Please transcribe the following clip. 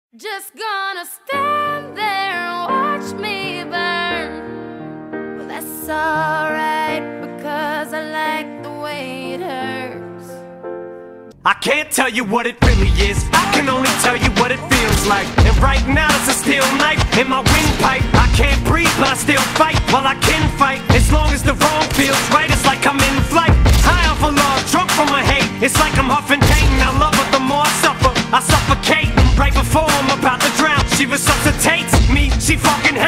Just gonna stand there and watch me burn. Well, that's alright, because I like the way it hurts. I can't tell you what it really is, I can only tell you what it feels like. And right now it's a steel knife in my windpipe. I can't breathe but I still fight, while I can fight. As long as the wrong feels right, it's like I'm in flight. High off of love, drunk from my hate. It's like I'm huffing pain, I love her the more I suffer. I suffocate right before I'm about to drown. She resuscitates me, she fucking